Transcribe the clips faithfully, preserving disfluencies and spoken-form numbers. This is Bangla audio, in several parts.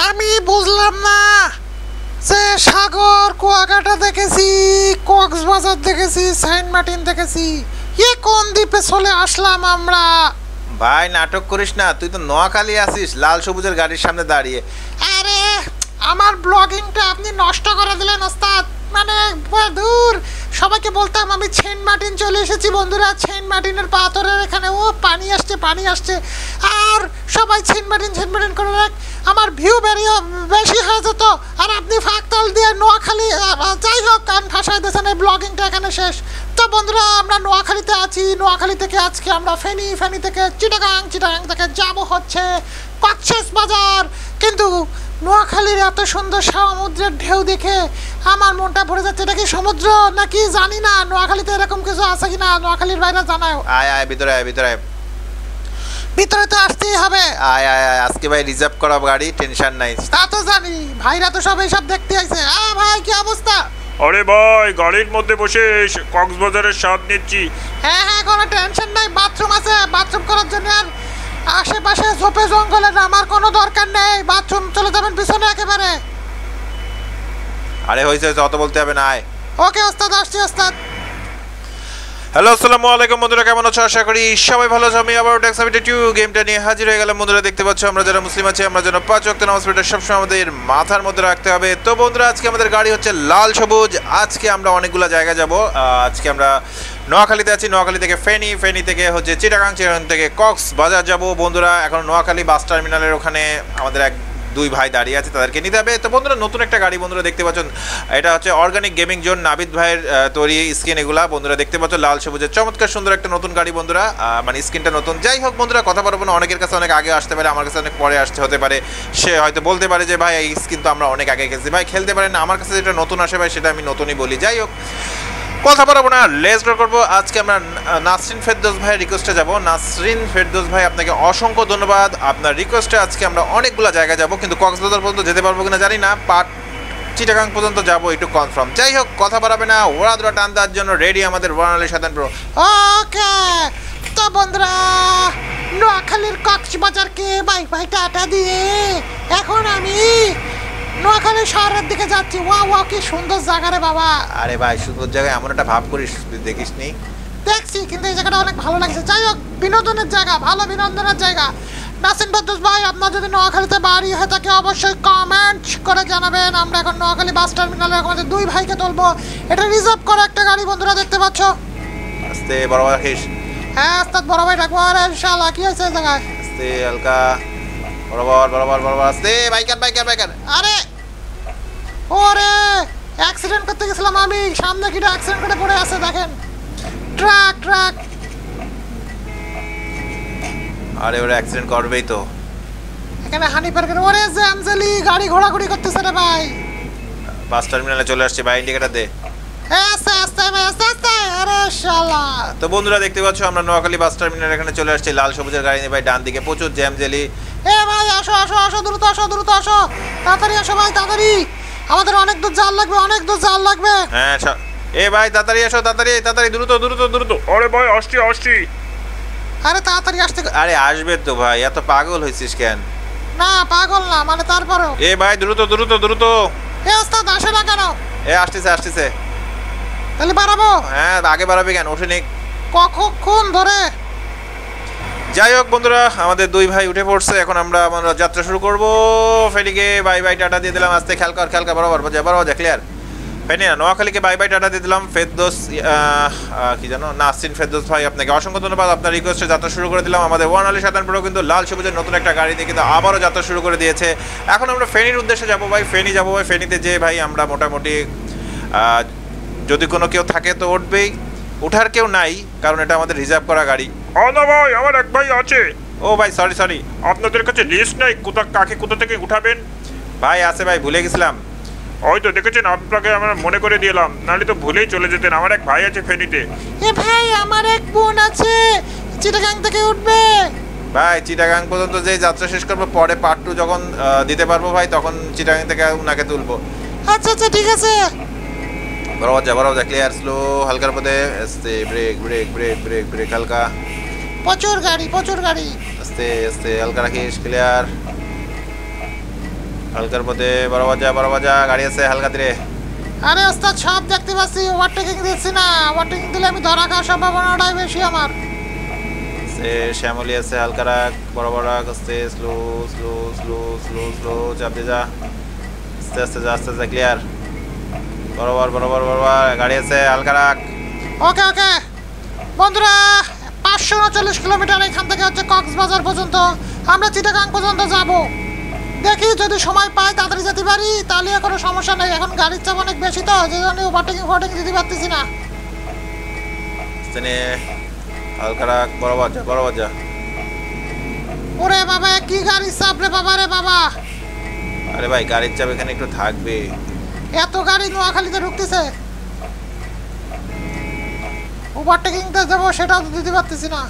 আমি বুঝলাম না যে সাগর কুয়াকাটা দেখেছি, কক্সবাজার দেখেছি, সেন্ট মার্টিন দেখেছি, এ কোন দ্বীপে চলে আসলাম আমরা? ভাই নাটক করিস না, তুই তো নোয়াখালী আসিস লাল সবুজের গাড়ির সামনে দাঁড়িয়ে। আরে আমার ব্লগিংটা আপনি নষ্ট করে দিলেন ওস্তাদ। মানে দূর, সবাইকে বলতাম আমি সেন্ট মার্টিন চলে এসেছি বন্ধুরা, সেন্ট মার্টিনের পাথরের এখানে ও পানি আসছে পানি আসছে, আর সবাই সেন্ট মার্টিন সেন্ট মার্টিন করে রাখ, আমার ভিউ বেরিয়ে বেশি হয়ে যেত, আর আপনি ফাঁকতাল দিয়ে নোয়াখালী। যাই হোক, কান ফাঁসাই দিয়েছেন, এই ব্লগিংটা এখানে শেষ। তো বন্ধুরা আমরা নোয়াখালীতে আছি, নোয়াখালী থেকে আজকে আমরা ফেনী, ফেনী থেকে চিটাগাং, চিটাগাং থেকে যাব হচ্ছে কক্সবাজার। কিন্তু নোয়াখালীর এত সুন্দর সমুদ্রের ঢেউ দেখে আমার মনটা ভরে যাচ্ছে। এটা কি সমুদ্র নাকি জানি না, নোয়াখালীতে এরকম কিছু আছে কিনা নোয়াখালীর বাইরে জানাও। আয় আয় ভিতরে আয় ভিতরে আয় ভিতরে তো আসতেই হবে। আয় আয় আয় আজকে ভাই রিজার্ভ করা গাড়ি, টেনশন নাই। তা তো জানি, ভাইরা তো সবাই সব দেখতে আইছে। আ ভাই কি অবস্থা? আরে ভাই গাড়ির মধ্যে বসে কক্সবাজারের স্বাদ নিচ্ছি। হ্যাঁ হ্যাঁ কোনো টেনশন নাই, বাথরুম আছে, বাথরুম করার জন্য আর আশেপাশে ঝোপে জঙ্গলে আমার কোনো দরকার নেই, বাথরুম চলে যাবেন পিছনে একেবারে। আরে হয়েছে অত বলতে হবে না, আয়। ওকে ওস্তাদ, আসছি ওস্তাদ। হ্যালো আসসালামু আলাইকুম বন্ধুরা, কেমন আছো? আশা করি সবাই ভালো আছো। আমি আবার ট্যাক্সাবিটে টু গেমটা নিয়ে হাজির হয়ে গেলাম বন্ধুরা। দেখতে পাচ্ছ আমরা যারা মুসলিম আছি, আমরা যেন পাঁচ ওয়াক্ত নামাজ পড়তে সবসময় আমাদের মাথার মধ্যে রাখতে হবে। তো বন্ধুরা আজকে আমাদের গাড়ি হচ্ছে লাল সবুজ। আজকে আমরা অনেকগুলো জায়গা যাব। আজকে আমরা নোয়াখালীতে আছি, নোয়াখালী থেকে ফেনী, ফেনী থেকে হচ্ছে চিটাগাং, চিটাগাং থেকে কক্সবাজার যাব বন্ধুরা। এখন নোয়াখালী বাস টার্মিনালের ওখানে আমাদের এক দুই ভাই দাঁড়িয়ে আছে, তাদেরকে নিতে হবে। তো বন্ধুরা নতুন একটা গাড়ি বন্ধুরা দেখতে পাচ্ছেন, এটা হচ্ছে অর্গানিক গেমিং জোন, নাবিদ ভাইয়ের তৈরি স্কিন এগুলা বন্ধুরা দেখতে পাচ্ছ, লাল সবুজের চমৎকার সুন্দর একটা নতুন গাড়ি বন্ধুরা। মানে স্কিনটা নতুন। যাই হোক বন্ধুরা, কথা বলবো না, অনেকের কাছে অনেক আগে আসতে পারে, আমার কাছে অনেক পরে আসতে হতে পারে। সে হয়তো বলতে পারে যে ভাই এই স্কিন তো আমরা অনেক আগে খেলছি। ভাই খেলতে পারেন না, আমার কাছে যেটা নতুন আসে ভাই সেটা আমি নতুনই বলি। যাই হোক কথা বলবো না, লেটস গো করবো। আজকে আমরা নাসরিন ফেরদৌস ভাইয়ের রিকোয়েস্টে যাব। নাসরিন ফেরদৌস ভাই আপনাকে অসংখ্য ধন্যবাদ, আপনার রিকোয়েস্টে আজকে আমরা অনেকগুলো জায়গায় যাব, কিন্তু কক্সবাজার পর্যন্ত যেতে পারবো কিনা জানি না, পাট চিটাগাং পর্যন্ত যাবো একটু কনফার্ম। যাই হোক কথা বাড়াবে না, ওরা দুরা টান দেওয়ার জন্য রেডি আমাদের বর্ণালী সাধারণ প্রো। ওকে তো বন্ধুরা, নোয়াখালীর কক্সবাজারকে বাই বাই টাটা দিয়ে এখন আমি নোয়াখালী শহরের দিকে যাচ্ছি। ওয়া ওয়া কি সুন্দর জায়গা রে বাবা। আরে ভাই সুন্দর জায়গায় এমন একটা ভাব করিস, দেখিস নি? দেখছি, কিন্তু এই জায়গাটা অনেক ভালো লাগছে। যাই হোক বিনোদনের জায়গা, ভালো বিনোদনের জায়গা। নাসরিন ফেরদৌস ভাই আপনার যদি নোয়াখালীতে বাড়ি হয়ে থাকে অবশ্যই কমেন্ট করে জানাবেন। আমরা এখন নোয়াখালী বাস টার্মিনালে আমাদের দুই ভাইকে তুলবো। এটা রিজার্ভ করা একটা গাড়ি বন্ধুরা দেখতে পাচ্ছ। আস্তে বরাবর রাখিস। হ্যাঁ ওস্তাদ বড় ভাই ডাকবো। আরে শালা কি হয়েছে এই জায়গায়? আস্তে হালকা বরাবর বরাবর বরাবর আস্তে। Biker biker biker. আরে ওরে অ্যাক্সিডেন্ট করতে গেছিলাম আমি, সামনে কিটা অ্যাক্সিডেন্ট করে পড়ে আছে দেখেন, ট্রাক ট্রাক। আরে ওরা অ্যাক্সিডেন্ট করবেই তো, এখানে হানি পার্কের ওরে জ্যামজেলি গাড়ি ঘোরাঘুরি করতেছে রে ভাই। বাস টার্মিনালে চলে আসছে ভাই, ইন্ডিকেটর দে। আস্তে আস্তে ভাই আস্তে আস্তে। আরে শালা। তো বন্ধুরা দেখতে পাচ্ছ আমরা নোয়াখালী বাস টার্মিনাল এখানে চলে আসছি, লাল সবুজের গাড়ি নিয়ে ভাই, ডান দিকে প্রচুর জ্যাম জেলি। এ ভাই আসো আসো আসো, দ্রুত আসো দ্রুত আসো, তাড়াতাড়ি আসো ভাই তাড়াতাড়ি, আমাদের অনেক দূর জাল লাগবে, অনেক দূর জাল লাগবে। হ্যাঁ এ ভাই তাড়াতাড়ি আসো, তাড়াতাড়ি তাড়াতাড়ি, দ্রুত দ্রুত দ্রুত। আরে ভাই আসছি আসছি। আরে তাড়াতাড়ি আসতে। আরে আসবে তো ভাই, এত পাগল হয়েছিস কেন? না পাগল না, মানে তারপরেও। এ ভাই দ্রুত দ্রুত দ্রুত। এ ওস্তাদ আসে না কেন? এ আসতেছে আসতেছে। তাহলে বাড়াবো? হ্যাঁ আগে বাড়াবে কেন, ওঠে নিক কখন ধরে। যাই হোক বন্ধুরা আমাদের দুই ভাই উঠে পড়ছে, এখন আমরা আমরা যাত্রা শুরু করবো ফেনীকে। বাই বাই টাটা দিয়ে দিলাম, আস্তে খেয়াল কর খেয়াল কর, বরাবর বাজা বরাবর যা, ক্লিয়ার। ফেনী না নোয়াখালীকে বাই বাই টাটা দিয়ে দিলাম। ফেরদৌস কি জানো, নাসরিন ফেরদৌস ভাই আপনাকে অসংখ্য ধন্যবাদ, আপনার রিকোয়েস্টে যাত্রা শুরু করে দিলাম। আমাদের বর্ণালী সাধারণ প্রো কিন্তু লাল সবুজের নতুন একটা গাড়ি দিয়ে কিন্তু আবারও যাত্রা শুরু করে দিয়েছে। এখন আমরা ফেনীর উদ্দেশ্যে যাবো ভাই, ফেনী যাবো ভাই। ফেনীতে যে ভাই আমরা মোটামুটি যদি কোনো কেউ থাকে তো উঠবেই, উঠার কেউ নাই কারণ এটা আমাদের রিজার্ভ করা গাড়ি। ও না ভাই আমার এক ভাই আছে। ও ভাই সরি সরি, আপনাদের কাছে লিস্ট নাই কোথা কাকে কোথা থেকে উঠাবেন? ভাই আছে ভাই, ভুলে গেছিলাম। ওই তো দেখেছেন, আপনাকে আমরা মনে করে দিলাম, নাহলে তো ভুলেই চলে যেতেন। আমার এক ভাই আছে ফেনীতে। এ ভাই আমার এক বোন আছে চিটাগাং থেকে উঠবে। ভাই চিটাগাং পর্যন্ত যে যাত্রা শেষ করবো, পরে পার্ট টু যখন দিতে পারবো ভাই তখন চিটাগাং থেকে উনাকে তুলবো। আচ্ছা আচ্ছা ঠিক আছে। বরাবর যা বরাবর যা, ক্লিয়ার স্লো হালকার পথে আস্তে, brake brake brake brake brake হালকা, প্রচুর গাড়ি প্রচুর গাড়ি, আস্তে আস্তে হালকা রাখিস, ক্লিয়ার। হালকার মধ্যে বরাবর যা বরাবর যা গাড়ি আছে হালকা ধীরে। আরে ওস্তাদ সব দেখতে পাচ্ছি, ওভারটেকিং দিচ্ছি না, ওভারটেকিং দিলে আমি ধরা খাওয়ার সম্ভাবনাটাই বেশি আমার। সে শ্যামলি আছে হালকা রাখ বরাবর রাখ আস্তে slow slow slow slow slow চাপ দিয়ে যা আস্তে আস্তে যা আস্তে আস্তে ক্লিয়ার বরাবর বরাবর বরাবর গাড়ি আছে হালকা রাখ। ওকে ওকে বন্ধুরা, পাঁচশো উনচল্লিশ কিলোমিটার এখান থেকে হচ্ছে কক্সবাজার পর্যন্ত, আমরা চিটাগাং পর্যন্ত যাব। দেখি যদি সময় পাই তাড়াতাড়ি যেতে পারি, তাহলে কোনো সমস্যা নেই। এখন গাড়ির চাপ অনেক বেশি তো, যে জন্য ওভারটেকিং ফোভারটেকিং দিতে পারতেছি না। আস্তে হালকা রাখ বরাবর যা বরাবর যা। ওরে বাবা কি গাড়ির চাপ রে বাবা রে বাবা, আরে ভাই গাড়ির চাপ এখানে একটু থাকবে। এত গাড়ি নোয়াখালীতে ঢুকতেছে, ওভারটেকিংটা দেবো সেটাও তো দিতে পারতেছি না।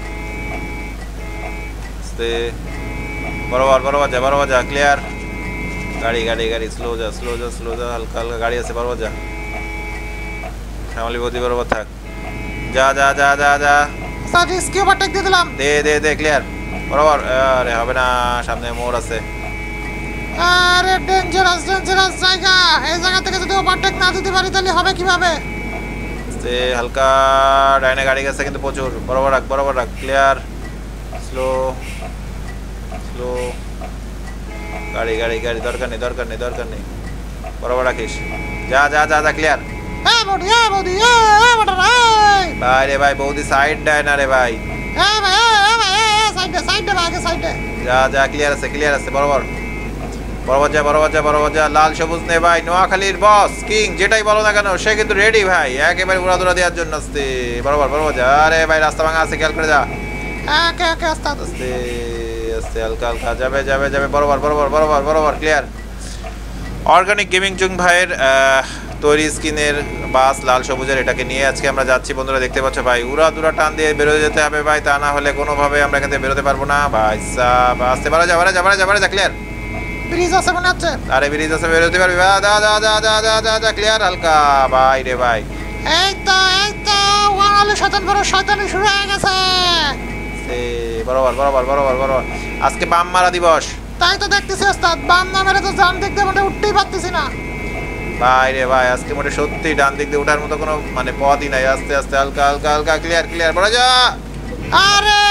আস্তে বরাবর বরাবর যা বরাবর যা ক্লিয়ার। গাড়ি গাড়ি গাড়ি স্লো যা স্লো যা স্লো যা হালকা হালকা গাড়ি আছে বরাবর যা। শ্যামলি বদি বরাবর থাক যা যা যা যা যা। স্যার রিস্কি ওভারটেক দিয়ে দিলাম। দে দে দে ক্লিয়ার বরাবর। আরে হবে না, সামনে মোড় আছে। আরে ডেঞ্জারাস ডেঞ্জারাস জায়গা, এই জায়গা থেকে যদি ওভারটেক না দিতে পারি তাহলে হবে কিভাবে? আস্তে হালকা ডাইনে গাড়ি গেছে কিন্তু প্রচুর বরাবর রাখ বরাবর রাখ ক্লিয়ার স্লো স্লো গাড়ি গাড়ি গাড়ি দরকার নেই দরকার নেই দরকার নেই বরাবর রাখিস যা যা যা যা ক্লিয়ার। এ বডি এ বডি এ এ বড় রে ভাই রে ভাই বৌদি সাইড দেয় না রে ভাই। এ ভাই এ ভাই এ সাইডে সাইডে ভাই সাইডে যা যা ক্লিয়ার আছে ক্লিয়ার আছে বরাবর বরাবর যা বরাবর যা বরাবর যা। লাল সবুজ নে ভাই, নোয়াখালীর বস কিং যেটাই বলো না কেন সে কিন্তু রেডি ভাই একেবারে উড়াদুরা দেওয়ার জন্য। আস্তে বরাবর বরাবর যা। আরে ভাই রাস্তা ভাঙা আছে খেয়াল করে যা। ওকে ওকে ওস্তাদ আস্তে আস্তে হালকা হালকা যাবে যাবে যাবে বরাবর বরাবর বরাবর বরাবর ক্লিয়ার। অর্গানিক গেমিং জুং ভাইয়ের তৈরি স্কিনের বাস লাল সবুজের, এটাকে নিয়ে আজকে আমরা যাচ্ছি বন্ধুরা। দেখতে পাচ্ছ ভাই উড়া দুরা টান দিয়ে বেরোতে যেতে হবে ভাই, তা না হলে কোনোভাবে আমরা এখান থেকে বেরোতে পারবো না ভাই সাব। আস্তে বাড়া যা বাড়া যা বাড়া যা বাড়া যা ক্লিয়ার। ব্রিজ আছে মনে হচ্ছে। আরে ব্রিজ আছে বেরোতে পারবি যা যা যা যা যা যা যা যা ক্লিয়ার হালকা ভাই রে ভাই। এই তো এই তো ওয়ালে শয়তান বড় শয়তানি শুরু হয়ে গেছে। সে বরাবর বরাবর বরাবর বরাবর। আজকে বাম মারা দিবস। তাই তো দেখতেছি ওস্তাদ, বাম না মেরে তো ডান দিক দিয়ে মোটে উঠতেই পারতেছি না ভাই রে ভাই। আজকে মোটে সত্যি ডান দিক দিয়ে ওঠার মতো কোনো মানে পথই নাই। আস্তে আস্তে হালকা হালকা হালকা ক্লিয়ার ক্লিয়ার বড় যা। আরে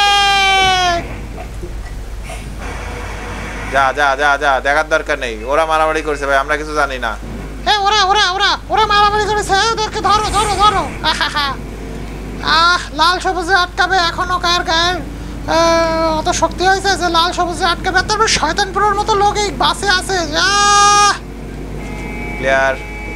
যা যা যা যা দেখার দরকার নেই, ওরা মারামারি করছে ভাই, আমরা কিছু জানি না। এ ওরা ওরা ওরা ওরা মারামারি করেছে, ওদেরকে ধরো ধরো ধরো। আহা আহ লাল সবুজে আটকাবে এখনো কার গায়ের অত শক্তি হয়েছে যে লাল সবুজে আটকাবে? তারপর শয়তানপুরের মতো লোক এই বাসে আছে। ক্লিয়ার।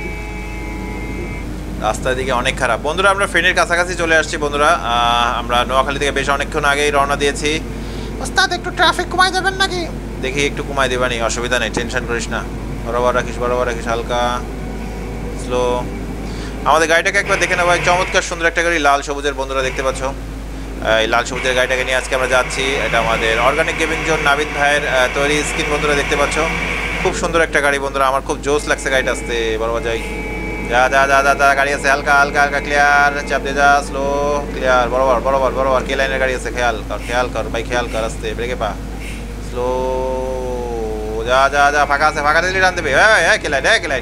রাস্তার দিকে অনেক খারাপ বন্ধুরা। আমরা ফেনের কাছাকাছি চলে আসছি বন্ধুরা। আমরা নোয়াখালী থেকে বেশ অনেকক্ষণ আগেই রওনা দিয়েছি। ওস্তাদ একটু ট্রাফিক কমাই দেবেন নাকি? দেখি একটু কমাই দেবানি, অসুবিধা নেই, টেনশন করিস না। বরাবর রাখিস বরাবর রাখিস হালকা স্লো। আমাদের গাড়িটাকে একবার দেখে নেওয়া, চমৎকার সুন্দর একটা গাড়ি লাল সবুজের বন্ধুরা দেখতে পাচ্ছ। এই লাল সবুজের গাড়িটাকে নিয়ে আজকে আমরা যাচ্ছি। এটা আমাদের অর্গানিক গেমিং জোন নাবিদ ভাইয়ের তৈরি স্কিন বন্ধুরা দেখতে পাচ্ছ। খুব সুন্দর একটা গাড়ি বন্ধুরা, আমার খুব জোশ লাগছে গাড়িটা। আসতে বরাবর যাই যা যা যা যা যা গাড়ি আছে হালকা হালকা হালকা ক্লিয়ার চাপ দিয়ে যা স্লো ক্লিয়ার বরাবর বরাবর বরাবর। কে লাইনের গাড়ি আছে খেয়াল কর খেয়াল কর ভাই খেয়াল কর। আসতে ব্রেকে পা স্লো যা যা যা। ফাঁকা আছে ফাঁকা দিলে টান দেবে। হ্যাঁ হ্যাঁ কে লাইন হ্যাঁ কে লাইন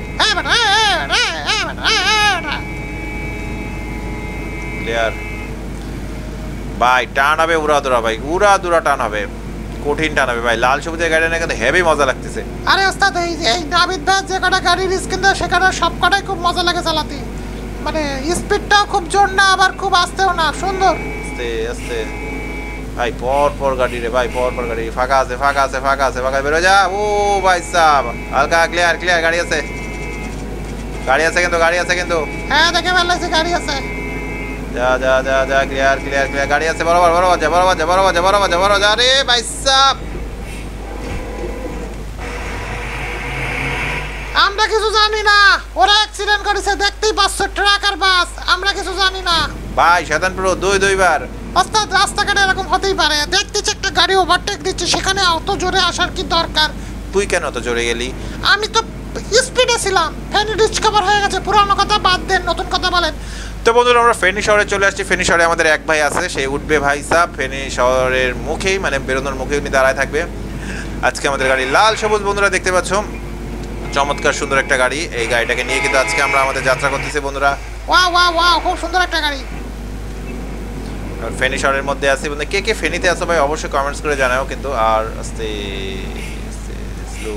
ক্লিয়ার ভাই। টান হবে উড়া দুরা ভাই, উড়া দুরা টান হবে, কঠিন টান হবে ভাই। লাল সবুজের গাড়ি না কিন্তু হেভি মজা লাগতেছে। আরে ওস্তাদ এই এই নাবিদ ভাই যে কটা গাড়ির স্কিন দেয় সে কটা সব কটাই খুব মজা লাগে চালাতে। মানে স্পিডটাও খুব জোর না আবার খুব আস্তেও না, সুন্দর। আস্তে আস্তে ভাই পর পর গাড়ি রে ভাই, পর পর গাড়ি। ফাঁকা আছে ফাঁকা আছে ফাঁকা আছে ফাঁকা বেরো যা। ও ভাই সাব হালকা ক্লিয়ার ক্লিয়ার গাড়ি আছে গাড়ি আছে কিন্তু গাড়ি আছে কিন্তু। হ্যাঁ দেখে ভালো লাগছে গাড়ি আছে। যা যা যা যা ক্লিয়ার ক্লিয়ার ক্লিয়ার গাড়ি আছে বরাবর বরাবর যা বরাবর যা বরাবর যা বরাবর যা বরাবর যা। রে ভাই সাব আমরা কিছু জানি না, ওরা অ্যাক্সিডেন্ট করেছে দেখতেই পাচ্ছ, ট্রাক আর বাস। আমরা কিছু জানি না ভাই। শয়তানপুর দুই দুইবার ওস্তাদ রাস্তাঘাটে এরকম হতেই পারে। দেখতেছি একটা গাড়ি ওভারটেক দিচ্ছে, সেখানে অত জোরে আসার কি দরকার? তুই কেন তো জোরে গেলি? আমি তো স্পিডে ছিলাম, ফেনি ডিসকভার হয়ে গেছে। পুরানো কথা বাদ দেন, নতুন কথা বলেন। তো বন্ধুরা আমরা ফেনী শহরে চলে আসছি। ফেনী শহরে আমাদের এক ভাই আছে, সে উঠবে ভাই সাহ ফেনী শহরের মুখেই, মানে বেরোনোর মুখে উনি দাঁড়ায় থাকবে। আজকে আমাদের গাড়ি লাল সবুজ বন্ধুরা দেখতে পাচ্ছ, চমৎকার সুন্দর একটা গাড়ি। এই গাড়িটাকে নিয়ে কিন্তু আজকে আমরা আমাদের যাত্রা করতেছি বন্ধুরা। ওয়াও ওয়াও ওয়াও, খুব সুন্দর একটা গাড়ি। ফেনী শহরের মধ্যে আছি বন্ধু, কে কে ফেনীতে আছো ভাই অবশ্যই কমেন্টস করে জানাও কিন্তু। আর আস্তে আস্তে স্লো,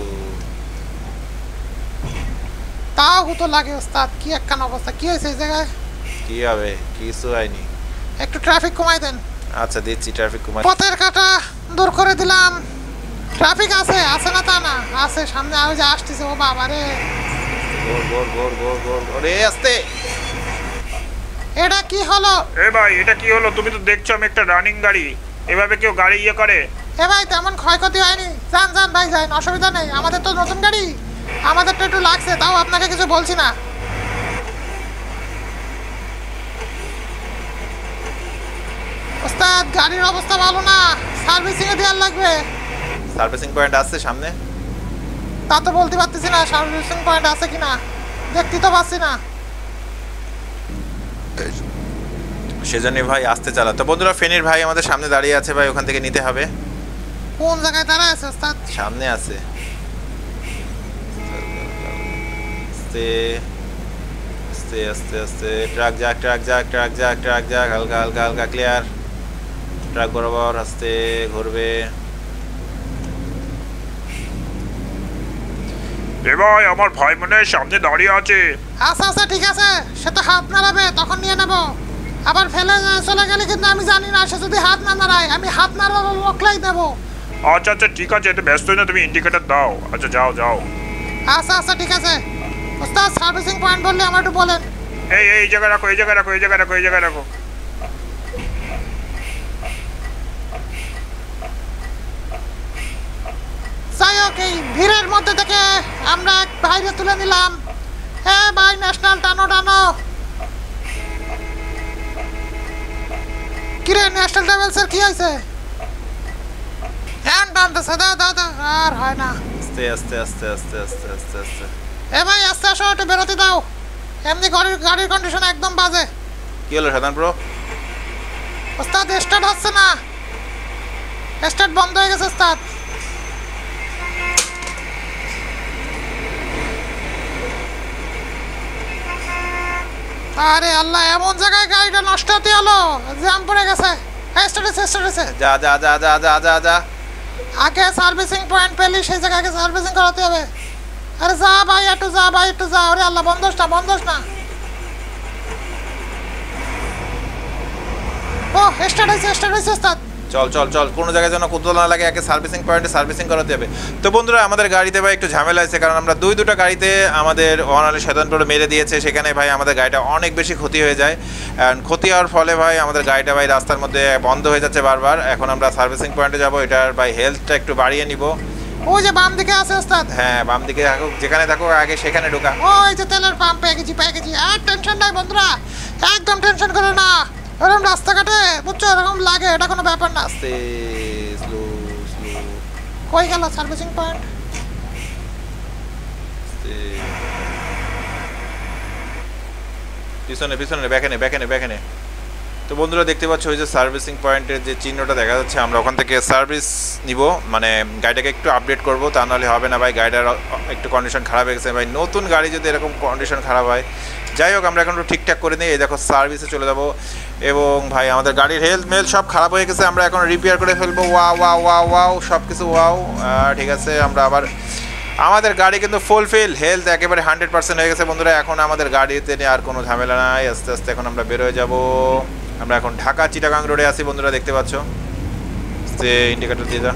তাও হতো লাগে ওস্তাদ, কি একখান অবস্থা। কি হয়েছে এই জায়গায়? কি হবে, কিছু হয়নি। একটু ট্রাফিক কমাই দেন। আচ্ছা দিচ্ছি, ট্রাফিক কমাই। পথের কাটা দূর করে দিলাম। ট্রাফিক আছে, আছে না তা না, আছে সামনে। আমি যে আসতেছে, ও বাবা রে, গোর গোর গোর গোর গোর ওরে আস্তে। এটা কি হলো? এ ভাই এটা কি হলো? তুমি তো দেখছো আমি একটা রানিং গাড়ি, এভাবে কেউ গাড়ি ইয়ে করে? এ ভাই তেমন ক্ষয়ক্ষতি হয়নি, যান যান ভাই যান, অসুবিধা নেই। আমাদের তো নতুন গাড়ি, আমাদের তো একটু লাগছে, তাও আপনাকে কিছু বলছি না। ওস্তাদ গাড়ির অবস্থা ভালো না, সার্ভিসিং এ দেওয়ার লাগবে। সার্ভিসিং পয়েন্ট আছে সামনে? তা তো বলতে পারতেছি না, সার্ভিসিং পয়েন্ট আছে কিনা দেখতে তো পাচ্ছি না। সেজন্যই ভাই আসতে চালা। তো বন্ধুরা ফেনীর ভাই আমাদের সামনে দাঁড়িয়ে আছে ভাই, ওখান থেকে নিতে হবে। কোন জায়গায় দাঁড়ায় আছে ওস্তাদ? সামনে আছে। আস্তে আস্তে আস্তে আস্তে, ট্রাক যাক ট্রাক যাক ট্রাক যাক ট্রাক যাক, হালকা হালকা হালকা ক্লিয়ার। ট্রাক বরাবর আস্তে ঘুরবে। এ ভাই আমার ভাই মনে হয় সামনে দাঁড়িয়ে আছে। আচ্ছা আচ্ছা ঠিক আছে, সে তো হাত নাড়াবে, তখন নিয়ে নেব। আবার ফেলে চলে গেলে কিন্তু আমি জানি না, সে যদি হাত না নাড়ায় আমি হাত নাড়ানো লোকলাই দেবো। আচ্ছা আচ্ছা ঠিক আছে, এতে ব্যস্ত না, তুমি ইন্ডিকেটর দাও। আচ্ছা যাও যাও। আচ্ছা আচ্ছা ঠিক আছে। ওস্তাদ সার্ভিসিং পয়েন্ট বললে আমার একটু বলেন। এই এই জায়গায় রাখো, এই জায়গায় রাখো, এই জায়গায় রাখো, এই জায়গায় রাখো। যাই হোক, এই ভিড়ের মধ্যে থেকে আমরা এক বাইরে তুলে নিলাম। এ ভাই ন্যাশনাল টানো টানো। কিরে ন্যাশনাল ট্রাভেলসের কি হয়েছে? হ্যাঁ টানতেছে, দাও দাও দাও, আর হয় না। আস্তে আস্তে আস্তে আস্তে আস্তে আস্তে আস্তে। এ ভাই আস্তে আসো, একটু বেরোতে দাও। এমনি গাড়ির গাড়ির কন্ডিশন একদম বাজে। কি হলো সাধারণ ব্রো? ওস্তাদ স্টার্ট হচ্ছে না, স্টার্ট বন্ধ হয়ে গেছে ওস্তাদ। আরে আল্লাহ, এমন জায়গায় গাড়িটা নষ্ট হতে হলো, জ্যাম পড়ে গেছে। স্টার্ট হচ্ছে স্টার্ট হচ্ছে। যা যা যা যা যা যা যা। আগে সার্ভিসিং পয়েন্ট পেলি সেই জায়গাকে সার্ভিসিং করাতে হবে। আরে যা ভাই একটু যা, ভাই একটু যা। আরে আল্লাহ, বন্ধস না বন্ধস না। ও স্টার্ট হয়েছে স্টার্ট হয়েছে ওস্তাদ। চল চল চল, কোনো জায়গায় যেন কোথাও না লাগে, একে সার্ভিসিং পয়েন্টে সার্ভিসিং করাতে হবে। তো বন্ধুরা আমাদের গাড়িতে ভাই একটু ঝামেলা আছে, কারণ আমরা দুই দুটো গাড়িতে আমাদের অনালি সাধারণপুরে মেরে দিয়েছে, সেখানে ভাই আমাদের গাড়িটা অনেক বেশি ক্ষতি হয়ে যায়। অ্যান্ড ক্ষতি হওয়ার ফলে ভাই আমাদের গাড়িটা ভাই রাস্তার মধ্যে বন্ধ হয়ে যাচ্ছে বারবার। এখন আমরা সার্ভিসিং পয়েন্টে যাবো, এটার ভাই হেলথটা একটু বাড়িয়ে নিব। ওই যে বাম দিকে আছে ওস্তাদ। হ্যাঁ বাম দিকে থাকুক, যেখানে থাকুক আগে সেখানে ঢোকা। ওই যে তেলের পাম্প পেয়ে গেছি পেয়ে গেছি। আর টেনশন নাই বন্ধুরা, একদম টেনশন করো না। এরকম রাস্তাঘাটে বুঝছো এরকম লাগে, এটা কোনো ব্যাপার না। আস্তে স্লো স্লো। কই গেল সার্ভিসিং পয়েন্ট? পিছনে পিছনে ব্যাকেনে ব্যাকেনে ব্যাকেনে। তো বন্ধুরা দেখতে পাচ্ছ ওই যে সার্ভিসিং পয়েন্টের যে চিহ্নটা দেখা যাচ্ছে, আমরা ওখান থেকে সার্ভিস নিব, মানে গাড়িটাকে একটু আপডেট করব, তা নাহলে হবে না ভাই। গাড়িটার একটু কন্ডিশন খারাপ হয়ে গেছে ভাই, নতুন গাড়ি যদি এরকম কন্ডিশন খারাপ হয়। যাই হোক আমরা এখন একটু ঠিকঠাক করে নিই। এই দেখো সার্ভিসে চলে যাব, এবং ভাই আমাদের গাড়ির হেলথ মেল সব খারাপ হয়ে গেছে, আমরা এখন রিপেয়ার করে ফেলবো। ওয়া ওয়া ওয়া ওয়াও সব কিছু ওয়াও। ঠিক আছে, আমরা আবার আমাদের গাড়ি কিন্তু ফুলফিল, হেলথ একেবারে হান্ড্রেড পার্সেন্ট হয়ে গেছে বন্ধুরা। এখন আমাদের গাড়িতে নিয়ে আর কোনো ঝামেলা নাই। আস্তে আস্তে এখন আমরা বেরোয় যাব। আমরা এখন ঢাকা চিটাগাং রোডে আছি বন্ধুরা, দেখতে পাচ্ছ। আস্তে ইন্ডিকেটর দিয়ে যা,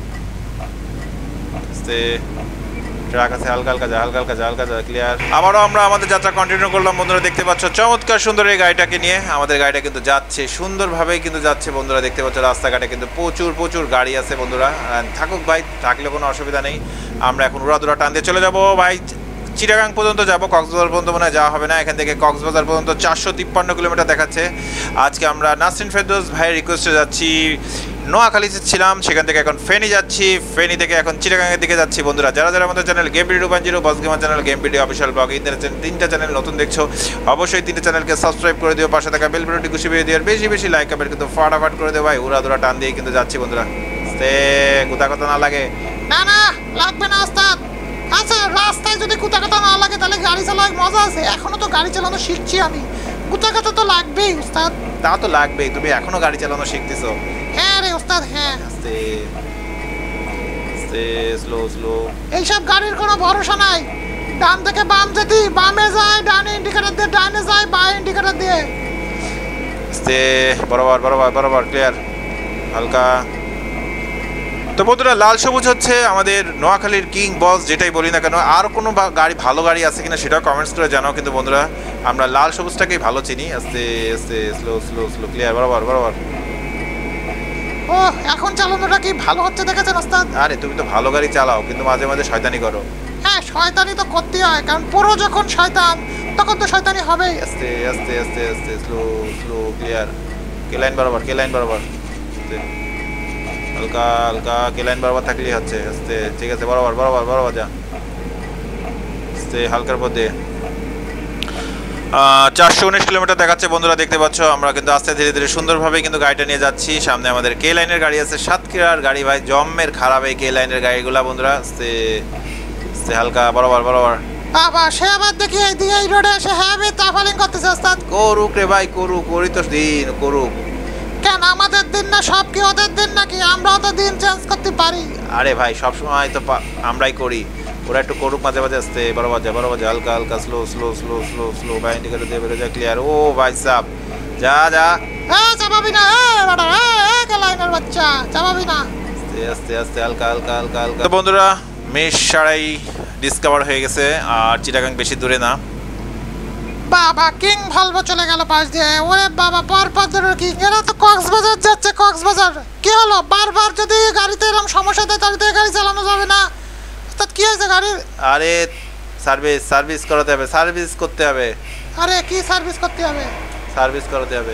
আস্তে ট্রাক আছে, হালকা হালকা যা হালকা হালকা যা হালকা যা, ক্লিয়ার। আবারও আমরা আমাদের যাত্রা কন্টিনিউ করলাম বন্ধুরা, দেখতে পাচ্ছ চমৎকার সুন্দর এই গাড়িটাকে নিয়ে। আমাদের গাড়িটা কিন্তু যাচ্ছে সুন্দরভাবেই কিন্তু যাচ্ছে বন্ধুরা, দেখতে পাচ্ছ রাস্তাঘাটে কিন্তু প্রচুর প্রচুর গাড়ি আছে বন্ধুরা। থাকুক ভাই, থাকলে কোনো অসুবিধা নেই। আমরা এখন উড়াদুরা টান দিয়ে চলে যাবো ভাই চিটাগাং পর্যন্ত যাবো, কক্সবাজার পর্যন্ত মনে হয় যাওয়া হবে না। এখান থেকে কক্সবাজার পর্যন্ত চারশো তিপ্পান্ন কিলোমিটার দেখাচ্ছে। আজকে আমরা নাসরিন ফেরদৌস ভাইয়ের রিকোয়েস্টে যাচ্ছি, নোয়াখালীতে ছিলাম, সেখান থেকে এখন ফেনী যাচ্ছি, ফেনী থেকে এখন চিটাগাংয়ের দিকে যাচ্ছি বন্ধুরা। যারা যারা আমাদের channel game video one zero boss gamer channel, game video official blog, এই তিনটা চ্যানেল নতুন দেখছো, অবশ্যই তিনটা চ্যানেলকে সাবস্ক্রাইব করে দিও, পাশে থাকা বেল বাটনটি ঘুষিয়ে দিয়ে দিও, বেশি বেশি লাইক কমেন্ট কিন্তু ফাটাফাট করে দেও ভাই। উড়াদুরা টান দিয়ে কিন্তু যাচ্ছি বন্ধুরা। আস্তে কুতা কথা না লাগে। না না লাগবে না ওস্তাদ। আচ্ছা রাস্তায় যদি কুতাকাটা না লাগে তাহলে গাড়ি চালায় মজা আছে। এখনো তো গাড়ি চালানো শিখছি আমি, কুতাকাটা তো লাগবেই ওস্তাদ। তা তো লাগবেই, তুমি এখনো গাড়ি চালানো শিখতেছো। হ্যাঁ রে ওস্তাদ হ্যাঁ। আস্তে আস্তে স্লো স্লো। এইসব গাড়ির কোনো ভরসা নাই, ডান থেকে বাম যেতে বামে যায়, ডানে ইন্ডিকেটর দিয়ে ডানে যায়, বাঁ ইন্ডিকেটর দিয়ে। আস্তে বরাবর বরাবর বরাবর ক্লিয়ার হালকা। তো বন্ধুরা লাল সবুজ হচ্ছে আমাদের নোয়াখালীর কিং বস, যেটাই বলি না কেন। আর কোনো গাড়ি ভালো গাড়ি আছে কিনা সেটাও কমেন্টস করে জানাও, কিন্তু বন্ধুরা আমরা লাল সবুজটাকেই ভালো চিনি। আস্তে আস্তে স্লো স্লো স্লো ক্লিয়ার বরাবর বরাবর। ও এখন চালানোটা কি ভালো হচ্ছে দেখেছেন ওস্তাদ? আরে তুমি তো ভালো গাড়ি চালাও, কিন্তু মাঝে মাঝে শয়তানি করো। হ্যাঁ শয়তানি তো করতেই হয়, কারণ পুরো যখন শয়তান তখন তো শয়তানি হবেই। আস্তে আস্তে আস্তে আস্তে স্লো স্লো ক্লিয়ার। কে লাইন বরাবর, কে লাইন বরাবর। আস্তে হালকা হালকা, কে লাইন বরাবর থাকলেই হচ্ছে। আস্তে ঠিক আছে বরাবর বরাবর বরাবর যা। আস্তে হালকার পথে চারশো উনিশ কিলোমিটার দেখাচ্ছে বন্ধুরা, দেখতে পাচ্ছ। আমরা কিন্তু আস্তে ধীরে ধীরে সুন্দরভাবে কিন্তু গাড়িটা নিয়ে যাচ্ছি। সামনে আমাদের কে লাইনের গাড়ি আছে, সাতক্ষীরার গাড়ি ভাই জম্মের খারাপ এই কে লাইনের গাড়িগুলা বন্ধুরা। আস্তে আস্তে হালকা বরাবর বরাবর। বাবা সে আবার দেখি এইদিকে এই রোডে এসে হ্যাভি তাফালিং করতেছে ওস্তাদ। করুক রে ভাই করুক, করি তো দিন করুক। কেন আমাদের দিন না সব কি ওদের দিন নাকি? আমরাও তো দিন চেঞ্জ করতে পারি। আরে ভাই সবসময় তো আমরাই করি, ওরা একটু করুক মাঝে মাঝে। আসতে বরাবর যা বরাবর যা হালকা হালকা slow slow slow slow slow বাই ইন্ডিকেটর দিয়ে বেরো যা ক্লিয়ার। ও ভাই সাব যা যা। হ্যাঁ চাপাবি না এ বাড়া এ কে লাইনের বাচ্চা, চাপাবি না। আস্তে আস্তে আস্তে হালকা হালকা হালকা হালকা। তো বন্ধুরা মেষ সারাই ডিসকভার হয়ে গেছে, আর চিটাগাং বেশি দূরে না। বাবা কিং ভালভো চলে গেল পাশ দিয়ে। ওরে বাবা পর পর ধরে কি এরা তো কক্সবাজার যাচ্ছে। কক্সবাজার কি হলো? বারবার যদি গাড়িতে এরকম সমস্যা দেয় তাহলে তো এই গাড়ি চালানো যাবে না। ওস্তাদ কি হয়েছে গাড়ির? আরে সার্ভিস সার্ভিস করাতে হবে, সার্ভিস করতে হবে। আরে কি সার্ভিস করতে হবে? সার্ভিস করাতে হবে।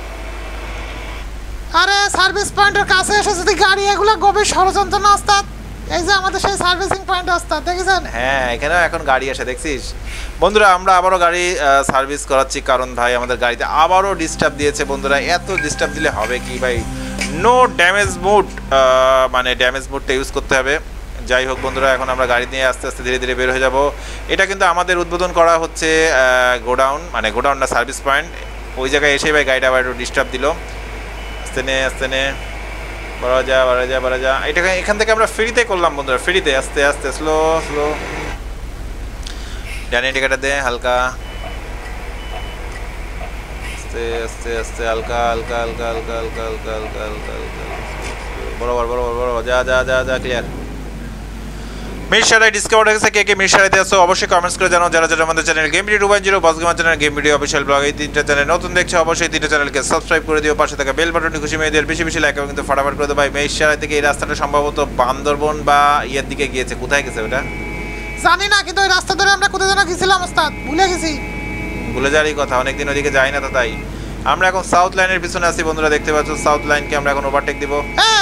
আরে সার্ভিস পয়েন্টের কাছে এসে যদি গাড়ি এগুলো গভীর ষড়যন্ত্র না ওস্তাদ। এই যে আমাদের সেই সার্ভিসিং পয়েন্ট ওস্তাদ দেখেছেন? হ্যাঁ এখানেও এখন গাড়ি আসে দেখছিস বন্ধুরা। আমরা আবারও গাড়ি সার্ভিস করাচ্ছি, কারণ ভাই আমাদের গাড়িতে আবারও ডিস্টার্ব দিয়েছে বন্ধুরা। এত ডিস্টার্ব দিলে হবে কি ভাই? নো ড্যামেজ মুড, মানে ড্যামেজ মুডটা ইউজ করতে হবে। যাই হোক বন্ধুরা, এখন আমরা গাড়ি নিয়ে আস্তে আস্তে ধীরে ধীরে বের হয়ে যাব। এটা কিন্তু আমাদের উদ্বোধন করা হচ্ছে গোডাউন, মানে গোডাউন না সার্ভিস পয়েন্ট। ওই জায়গায় এসে ভাই গাড়িটা আবার একটু ডিস্টার্ব দিল। আস্তে নে আস্তে নে বড় যা বড় যা বড় যা। এটা এখান থেকে আমরা ফ্রিতে করলাম বন্ধুরা, ফ্রিতে। আস্তে আস্তে স্লো স্লো ডান ইন্ডিকেটর দে হালকা। আস্তে আস্তে আস্তে হালকা হালকা হালকা হালকা হালকা হালকা হালকা হালকা হালকা বরাবর বরাবর বরাবর যা যা যা যা ক্লিয়ার। মিরসরাই ডিসকভার হয়েছে, কে কে মিরসরাইতে আছো অবশ্যই কমেন্টস করে জানাও। যারা যারা আমাদের channel game video two point zero, boss gamer channel, game video official blog, এই তিনটা চ্যানেল নতুন দেখছো অবশ্যই তিনটা চ্যানেলকে সাবস্ক্রাইব করে দিও। পাশে থাকা বেল বাটনটি খুশি মেয়েদের বেশি বেশি লাইক এবং কিন্তু ফটাফট করে দাও ভাই। মিরসরাই থেকে এই রাস্তাটা সম্ভবত বান্দরবন বা ইয়ের দিকে গিয়েছে। কোথায় গেছে ওটা জানি না, কিন্তু ওই রাস্তা ধরে আমরা কোথায় যেন গেছিলাম ওস্তাদ, ভুলে গেছি। ভুলে যাওয়ারই কথা, অনেকদিন ওদিকে যাই না তো তাই। আমরা এখন সাউথ লাইনের পিছনে আছি বন্ধুরা, দেখতে পাচ্ছ। সাউথ লাইনকে আমরা এখন ওভারটেক দিব।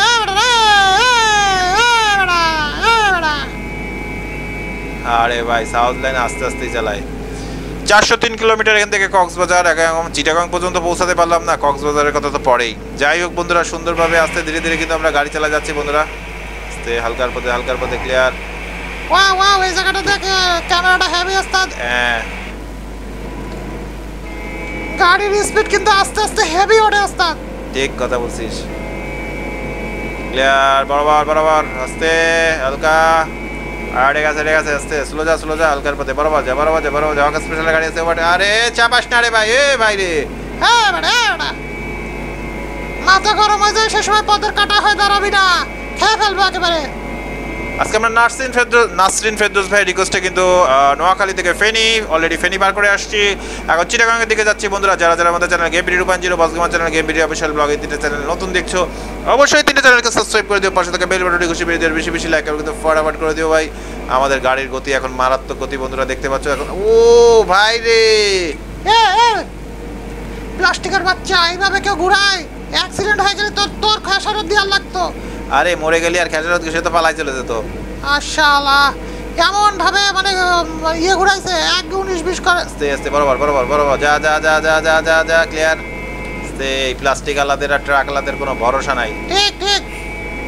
আরে ভাই সাউথ লাইন আস্তে আস্তেই চালায়। চারশো তিন কিলোমিটার এখান থেকে কক্সবাজার, এখন চিটাগাং পর্যন্ত পৌঁছাতে পারলাম না। কক্সবাজারের কথা তো পরেই। যাই হোক বন্ধুরা, সুন্দরভাবে আস্তে ধীরে ধীরে কিন্তু আমরা গাড়ি চালা যাচ্ছি বন্ধুরা। আস্তে হালকার পথে হালকার পথে ক্লিয়ার। ওয়াও ওয়াও এই জায়গাটা দেখে ক্যামেরাটা হেভি ওস্তাদ। হ্যাঁ গাড়ির স্পিড কিন্তু আস্তে আস্তে হেভি ওঠে ওস্তাদ। ঠিক কথা বলছিস। ক্লিয়ার বরাবর বরাবর আস্তে হালকা। আর ঠিক আছে ঠিক আছে আস্তে স্লো যা স্লো যা হালকার পথে বরাবর যা বরাবর যা বরাবর যা। স্পেশাল গাড়ি আছে ওভার। আরে চাপাস না রে ভাই, এ ভাই রে। হ্যাঁ বেটা বেটা মাথা গরম হয়ে যায়, সে সময় পথের কাটা হয়ে দাঁড়াবি না, খেয়ে ফেলবো একেবারে। আজকে আমরা নাসরিন ফেরদৌস নাসরিন ফেরদৌস ভাই রিকোয়েস্টে কিন্তু নোয়াখালী থেকে ফেনী অলরেডি ফেনী বার করে আসছি। এখন চিটাগাংয়ের দিকে যাচ্ছি বন্ধুরা। যারা যারা আমাদের channel game video two point zero, boss gamer channel, game video official blog, এই তিনটে চ্যানেল নতুন দেখছো অবশ্যই তিনটে চ্যানেলকে সাবস্ক্রাইব করে দিও। পাশে থেকে বেল বাটনটি খুশি বেরিয়ে দিও, বেশি বেশি লাইক এবং কিন্তু ফটাফট করে দিও ভাই। আমাদের গাড়ির গতি এখন মারাত্মক গতি বন্ধুরা, দেখতে পাচ্ছ এখন। ও ভাই রে, এ এ প্লাস্টিকের বাচ্চা এইভাবে কেউ ঘুরায়? অ্যাক্সিডেন্ট হয়ে গেলে তোর তোর খেসারত দেওয়ার লাগতো। আরে মরে গেলি আর খেসারত সে তো পালাই চলে যেত। আশাআল্লাহ এমন ভাবে মানে ইয়ে ঘুরাইছে, এক উনিশ বিশ করে। আস্তে আস্তে বরাবর বরাবর বরাবর যা যা যা যা যা যা যা ক্লিয়ার। আস্তে এই প্লাস্টিক আলাদের আর ট্রাক আলাদের কোনো ভরসা নাই। ঠিক ঠিক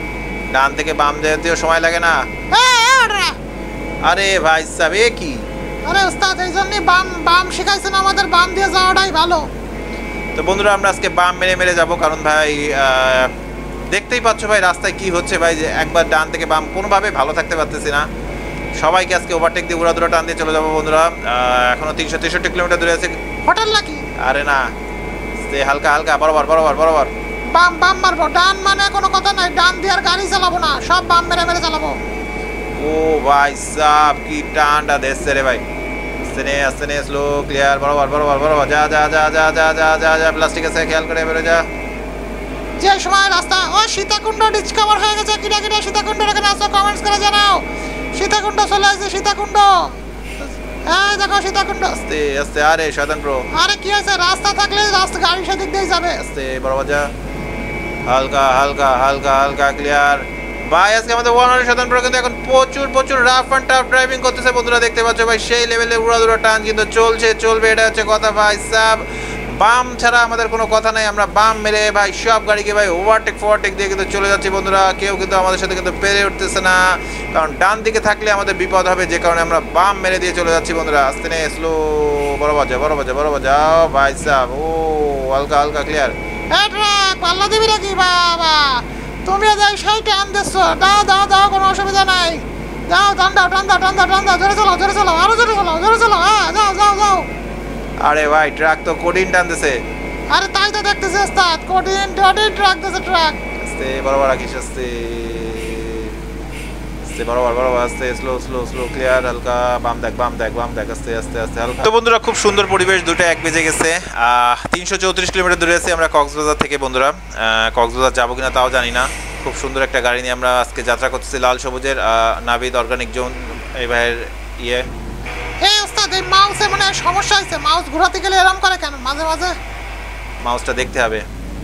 ডান থেকে বাম যেতেও সময় লাগে না। এ, এ, ওটা। আরে ভাই সাহেব এ কি? আরে ওস্তাদ এই জন্যই বাম বাম শিখাইছেন আমাদের, বাম দিয়ে যাওয়াটাই ভালো। তো বন্ধুরা আমরা আজকে বাম মেরে মেরে যাব, কারণ ভাই আহ, দেখতেই পাচ্ছ ভাই রাস্তায় কি হচ্ছে ভাই, যে একবার ডান থেকে বাম কোনোভাবে ভালো থাকতে পারতেছি না। সবাইকে আজকে ওভারটেক দিয়ে উড়াদুরা টান দিয়ে চলে যাবো বন্ধুরা। আহ, এখনো তিনশো তেষট্টি কিলোমিটার দূরে আছে। হোটেল নাকি? আরে না, সে হালকা হালকা বরাবর বরাবর বরাবর। বাম বাম মারবো, ডান মানে কোনো কথা নাই, ডান দিয়ে আর গাড়ি চালাবো না, সব বাম মেরে মেরে চালাবো। ও ভাই সাব কি টানটা দিচ্ছে রে ভাই। আস্তে নে আস্তে নে, স্লো ক্লিয়ার, বরাবর বরাবর বরাবর, যা যা যা যা যা যা যা যা প্লাস্টিক আছে খেয়াল করে বেরো যা। যে সময় রাস্তা ও সীতাকুণ্ড ডিসকভার হয়ে গেছে, কিটা কিটা সীতাকুণ্ডের এখানে আসো, কমেন্টস করে জানাও। সীতাকুণ্ড চলে আসছে, সীতাকুণ্ড। এই দেখো সীতাকুণ্ড। আস্তে আস্তে, আরে শয়তান প্রো। আরে কি হয়েছে, রাস্তা থাকলে রাস্তা গাড়ি সেদিক দিয়ে যাবে। আস্তে বরাবর যা, হালকা হালকা হালকা হালকা ক্লিয়ার। ভাই আজকে আমাদের ওয়ান হান্ড্রেড শতাংশ প্রো কিন্তু এখন প্রচুর প্রচুর রাফ অ্যান্ড টাফ ড্রাইভিং করতেছে বন্ধুরা, দেখতে পাচ্ছ ভাই সেই লেভেলে উড়াদুরা টান কিন্তু চলছে চলবে, এটা হচ্ছে কথা ভাই সাব। বাম ছাড়া আমাদের কোনো কথা নাই, আমরা বাম মেরে ভাই সব গাড়িকে ভাই ওভারটেক ফোভারটেক দিয়ে কিন্তু চলে যাচ্ছি বন্ধুরা। কেউ কিন্তু আমাদের সাথে কিন্তু পেরে উঠতেছে না, কারণ ডান দিকে থাকলে আমাদের বিপদ হবে, যে কারণে আমরা বাম মেরে দিয়ে চলে যাচ্ছি বন্ধুরা। আস্তে নে, স্লো, বরাবর যা বরাবর যা বরাবর যাও ভাই সাব। ও হালকা হালকা ক্লিয়ার। এই ট্রাক পাল্লা দিবি নাকি? বাবা তুমি যাই সেই টান দিচ্ছ, দাও দাও দাও, কোনো অসুবিধা নাই, যাও টান দাও টান দাও টান দাও টান দাও, জোরে চালাও জোরে চালাও, আরো জোরে চালাও জোরে চালাও, হ্যাঁ যাও যাও যাও। আরে ভাই ট্রাক তো কোডিন টানতেছে। আরে তাই তো দেখতেছি ওস্তাদ, কঠিন কঠিন ট্রাক দিচ্ছে ট্রাক। আস্তে বরাবর রাখিস, আস্তে আস্তে বরাবর বরাবর, আস্তে স্লো স্লো স্লো ক্লিয়ার, হালকা বাম দেখ বাম দেখ বাম দেখ, আস্তে আস্তে আস্তে হালকা। তো বন্ধুরা খুব সুন্দর পরিবেশ, দুটো এক বেজে গেছে। তিনশো চৌত্রিশ কিলোমিটার দূরে আছি আমরা কক্সবাজার থেকে বন্ধুরা। আহ, কক্সবাজার যাবো কিনা তাও জানি না। খুব সুন্দর একটা গাড়ি নিয়ে আমরা আজকে যাত্রা করতেছি, লাল সবুজের নাবিদ অর্গানিক জোন এই ভাইয়ের ইয়ে। এই ওস্তাদ এই মাউসে মানে সমস্যা হয়েছে, মাউস ঘোরাতে গেলে এরকম করে কেন মাঝে মাঝে? মাউসটা দেখতে হবে।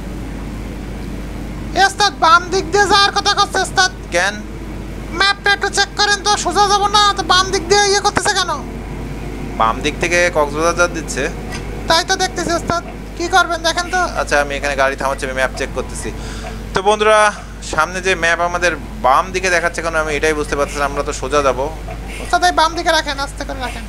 এই ওস্তাদ বাম দিক দিয়ে যাওয়ার কথা করছে ওস্তাদ, কেন? ম্যাপটা একটু চেক করেন তো, সোজা যাবো না তো বাম দিক দিয়ে ইয়ে করতেছে কেন? বাম দিক থেকে কক্সবাজার যা দিচ্ছে। তাই তো দেখতেছি ওস্তাদ, কি করবেন দেখেন তো। আচ্ছা আমি এখানে গাড়ি থামাচ্ছি, আমি ম্যাপ চেক করতেছি। তো বন্ধুরা সামনে যে ম্যাপ আমাদের বাম দিকে দেখাচ্ছে কেন আমি এটাই বুঝতে পারছি না, আমরা তো সোজা যাব। ওস্তাদ এই বাম দিকে রাখেন, আস্তে করে রাখেন,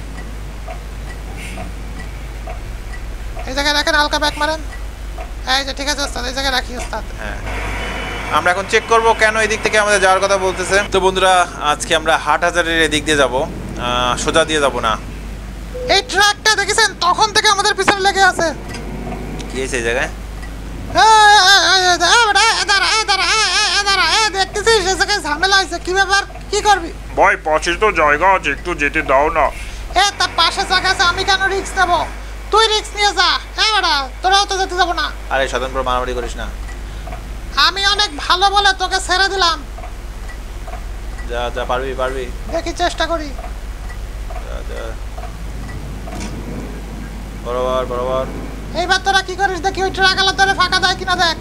এই জায়গায় রাখেন, হালকা ব্যাক মারেন। এই যে ঠিক আছে ওস্তাদ, এই জায়গায় রাখি ওস্তাদ। হ্যাঁ আমরা এখন চেক করব কেন এই দিক থেকে আমাদের যাওয়ার কথা বলতেছে। তো বন্ধুরা আজকে আমরা হাট হাজারের এদিক দিয়ে যাব, সোজা দিয়ে যাব না। এই ট্রাকটা দেখেছেন তখন থেকে আমাদের পিছনে লেগে আছে। কি হয়েছে এই জায়গায়? এই, এই, এই, এই, এই, বেটা, এই দাঁড়া, এই দাঁড়া, এই, এই, এই দাঁড়া, এই দেখতেছিস এই জায়গায় ঝামেলা হয়েছে, কি ব্যাপার, কি করবি? ভাই পাশে তো জায়গা আছে, একটু যেতে দাও না। এ তার পাশে জায়গা আছে, আমি কেন রিস্ক নেবো? তুই রিস্ক নিয়ে যা। হ্যাঁ বেটা, তোরাও তো যেতে যাবো না। আরে স্বতন্ত্র মারামারি করিস না। আমি অনেক ভালো বলে তোকে ছেড়ে দিলাম, যা যা পারবি পারবি, দেখি চেষ্টা করি। যা যা বরাবর বরাবর। এইবার তোরা কি করিস দেখি, ওই ট্রাক আলাদা ধরে ফাঁকা দেয় কিনা দেখ।